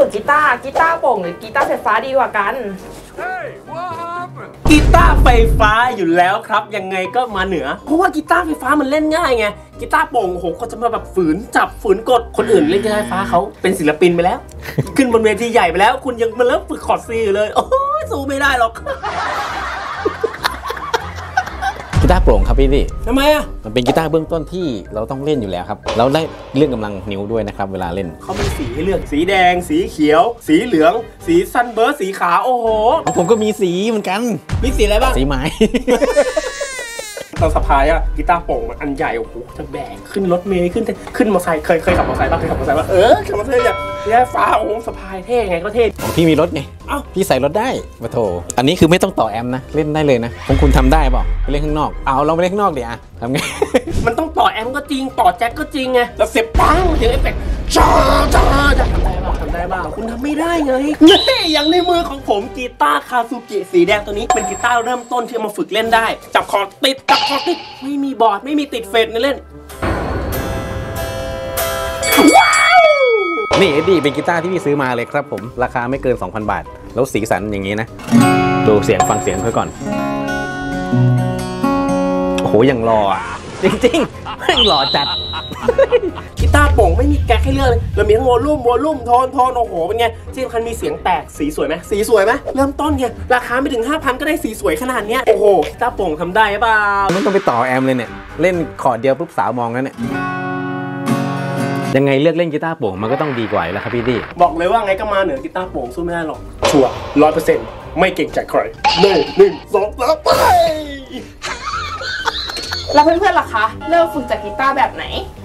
กกีตาร์โป่งหรือกีตาร์ไฟฟ้าดีกว่ากันกีตาร์ไฟฟ้าอยู่แล้วครับยังไงก็มาเหนือเพราะว่ากีตาร์ไฟฟ้ามันเล่นง่ายไงกีตาร์โป่งโหเขาจะมาแบบฝืนจับฝืนกดคนอื่นเล่นกีตาร์ไฟฟ้าเขาเป็นศิลปินไปแล้ว ขึ้นบนเวทีใหญ่ไปแล้วคุณยังมาเริ่มฝึกคอร์ดซีอยู่เลยโอ้ยสู้ไม่ได้หรอกกีตาร์โปร่งครับพี่ดิทำไมอ่ะมันเป็นกีตาร์เบื้องต้นที่เราต้องเล่นอยู่แล้วครับเราได้เรื่องกำลังนิ้วด้วยนะครับเวลาเล่นเขามีสีให้เลือกสีแดงสีเขียวสีเหลืองสีซันเบิร์ดสีขาวโอ้โหผมก็มีสีเหมือนกันมีสีอะไรบ้างสีไม้ตอนสะพายอะกีตาร์โป่งมันอันใหญ่โอ้โหจะแบกขึ้นรถเมล์ขึ้นมอเตอร์ไซค์เคยขับมอเตอร์ไซค์ป่ะขับมอเตอร์ไซค์ป่ะขับมอเตอร์ไซค์อย่างนี้ฟ้าโอ้โหสะพายเท่ไงก็เท่ของพี่มีรถไงเอ้าพี่ใส่รถได้มาโถอันนี้คือไม่ต้องต่อแอมนะเล่นได้เลยนะของคุณทำได้เปล่าไปเล่นข้างนอกเอาเราไปเล่นข้างนอกดิอะทำไงมันต้องต่อแอมก็จริงต่อแจ็คก็จริงไงแล้วเสียบปังเสียงเอฟเฟกต์จ้าทำได้บ้างคุณทำไม่ได้ไงนี่อย่างในมือของผมกีตาร์คาซูกิสีแดงตัวนี้เป็นกีตาร์เริ่มต้นที่เอามาฝึกเล่นได้จับคอร์ดติดไม่มีบอร์ดไม่มีติดเฟดในเล่นว้าวนี่เอ็ดดี้เป็นกีตาร์ที่พี่ซื้อมาเลยครับผมราคาไม่เกิน 2,000 บาทแล้วสีสันอย่างนี้นะดูเสียงฟังเสียงเพื่อก่อนโอ้โหยังรออ่ะจริงๆไม่หล่อจัดกีตาร์โป่งไม่มีแก๊กให้เลือกเลยเรามีทั้งวอลลุ่มโทนโอ้โหเป็นไงที่สำคัญมีเสียงแตกสีสวยไหมเริ่มต้นไงราคาไม่ถึง 5,000 ก็ได้สีสวยขนาดเนี้ยโอ้โหกีตาร์โป่งทำได้เปล่าไม่ต้องไปต่อแอมเลยเนี่ยเล่นคอร์ดเดียวปุ๊บสาวมองแล้วเนี่ยยังไงเลือกเล่นกีตาร์โป่งมันก็ต้องดีกว่าแล้วครับพี่ดิบอกเลยว่าไงก็มาเหนือกีตาร์โป่งสู้ไม่ได้หรอกชัวร์ 100% ไม่เก่งใจใคร1 2 3ไปแล้วเพื่อนๆล่ะคะเริ่มฝึกจากกีตาร์แบบไหน